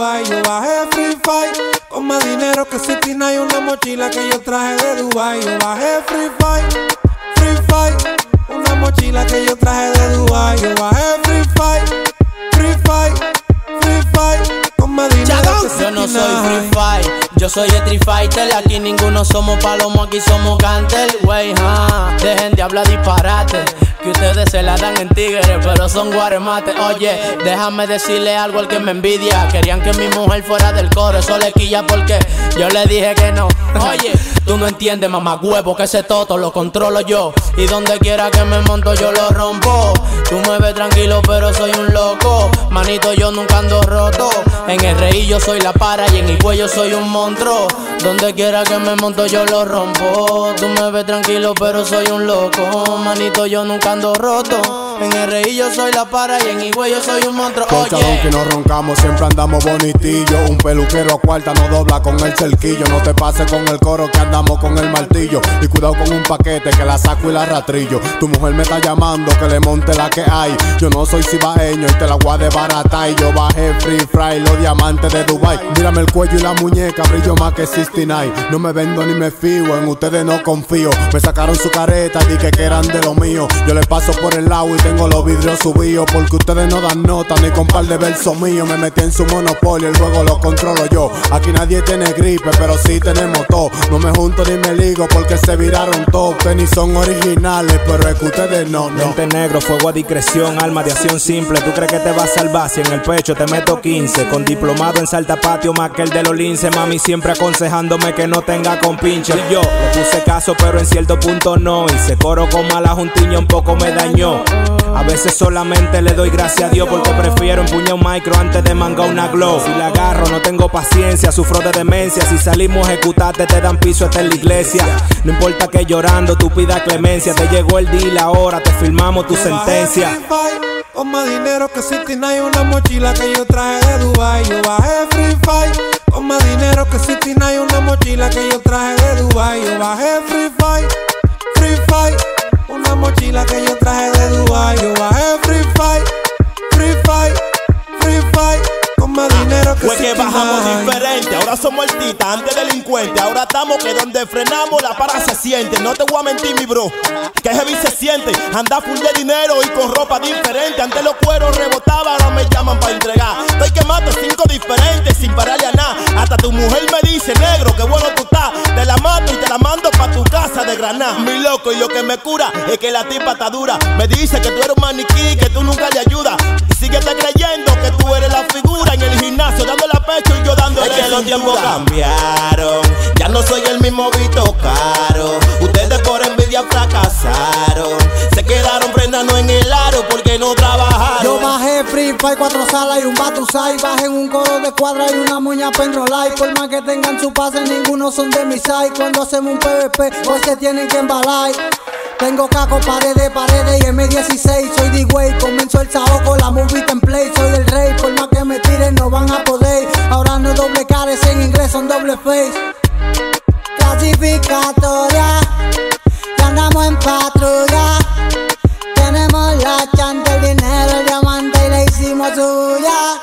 Dubai. Yo bajé Free Fire con más dinero que City y una mochila que yo traje de Dubai. Yo bajé Free Fire, una mochila que yo traje de Dubai. Yo bajé Free Fire con más dinero que City. Yo no soy Free Fire, yo soy Street Fighter. Aquí ninguno somos palomo, aquí somos Gantel, wey, dejen de hablar disparate, que ustedes se la dan en tigres, pero son guaremates. Oye, déjame decirle algo al que me envidia. Querían que mi mujer fuera del coro, eso le quilla porque yo le dije que no. Oye, tú no entiendes, mamá huevo, que ese toto lo controlo yo. Y donde quiera que me monto yo lo rompo. Tú me ves tranquilo pero soy un loco. Manito, yo nunca ando roto. En el reí yo soy la para y en el cuello soy un monstruo. Donde quiera que me monto yo lo rompo. Tú me ves tranquilo pero soy un loco. Manito, yo nunca ando roto. En el reí yo soy la para y en el cuello soy un monstruo. Oye, que no roncamos, siempre andamos bonitillo. Un peluquero a cuarta no dobla con el cerquillo. No te pases con el coro que andamos con el martillo. Y cuidado con un paquete que la saco y la rastrillo. Tu mujer me está llamando que le monte la que hay. Yo no soy cibaeño y te la voy a desbaratar. Y yo bajé Free Fry, los diamantes de Dubai. Mírame el cuello y la muñeca, brillo más que 69. No me vendo ni me fío, en ustedes no confío. Me sacaron su careta y dije que eran de lo mío. Yo les paso por el lado y tengo los vidrios subidos, porque ustedes no dan nota ni con par de versos míos. Me metí en su monopolio, el juego lo controlo yo. Aquí nadie tiene gripe, pero sí tenemos todo. No me junto ni me ligo porque se viraron todos. Tenis son originales, pero es que ustedes no. Lente negro, fuego a discreción, alma de acción simple. ¿Tú crees que te vas a salvar si en el pecho te meto 15? Con diplomado en saltapatio más que el de los lince. Mami siempre aconsejándome que no tenga compinche. Y yo le puse caso pero en cierto punto no. Hice coro con mala juntiña, un poco me dañó. A veces solamente le doy gracias a Dios porque prefiero empuñar un micro antes de mangar una glow. Si la agarro no tengo paciencia, sufro de demencia. Si salimos a ejecutarte te dan piso hasta en la iglesia. No importa que llorando tú pidas clemencia. Te llegó el día y la hora, te firmamos tu sentencia. Con más dinero que City y una mochila que yo traje de Dubai. Yo bajé Free Fire con más dinero que City y una mochila que yo traje de Dubai. Yo bajé Free Fire, una mochila que yo traje de Dubai. Yo bajé Free Fire con más dinero que Fue que bajamos diferente, ahora somos el tita, antes delincuente. Ahora estamos que donde frenamos la para se siente. No te voy a mentir, mi bro, que heavy se siente. Anda full de dinero y con ropa diferente. Antes los cueros rebotaban, ahora me llaman para entregar. Estoy quemando 5 diferentes sin pararle a nada. Hasta tu mujer me dice, negro, qué bueno tú estás. Te la mato y te la mando pa' tu casa de Granada. Mi loco, y lo que me cura es que la tipa está dura. Me dice que tú eres un maniquí, que tú nunca le ayudas. Y síguete creyendo que tú eres la figura en el gimnasio, dándole a pecho y yo dándole. Es que los tiempos cambiaron, ya no soy el mismo Vito Caro. Ustedes por envidia fracasaron, se quedaron frenando en el aro porque no trabajaron. Yo bajé Free Fire, 4 salas y un batusai. Bajé en un coro de cuadra y una moña pendrolai. Por más que tengan su pase, ninguno son de mi side. Cuando hacemos un PvP, hoy se tienen que embalar. Tengo caco, paredes y M16. Soy D-Way, comenzó el saoco, la movie template. Soy el rey, por más que me tiren no van a poder. Ahora no es doble cara, es en inglés, son doble face. Clasificatoria, ya andamos en patrulla. Tenemos la chanta, el dinero, el diamante y la hicimos suya.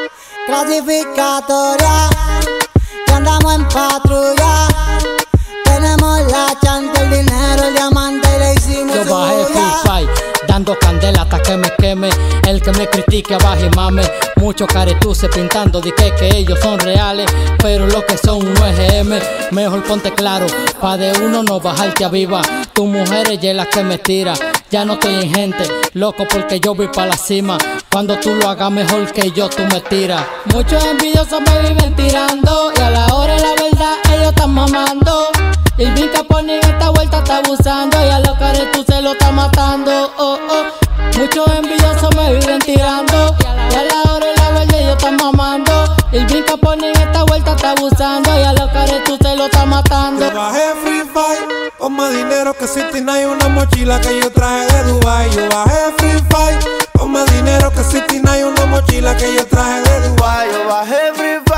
Clasificatoria, ya andamos en patrulla. Tenemos la chanta, el dinero, el diamante y la hicimos suya. Yo bajé Free Fire, dando candela hasta que me queme. El que me critique baje y mame. Muchos caretuces pintando de que ellos son reales, pero lo que son no es GM. Mejor ponte claro, pa' de uno no bajarte a viva. Tu mujer ella es la que me tira. Ya no estoy en gente, loco porque yo voy pa' la cima. Cuando tú lo hagas mejor que yo, tú me tiras. Muchos envidiosos me viven tirando y a la hora de la verdad ellos están mamando. Y Vin Capone en esta vuelta está abusando y a los caretuces lo está matando. Muchos envidiosos me viven tirando y a la hora de la verdad ellos están mamando. Y Vin Capone en esta vuelta está abusando y a los caretuces lo está matando. Yo bajé Free Fire con más dinero que City y una mochila que yo traje de Dubai. Yo bajé Free Fire con más dinero que City y una mochila que yo traje de Dubai. Yo bajé Free Fire.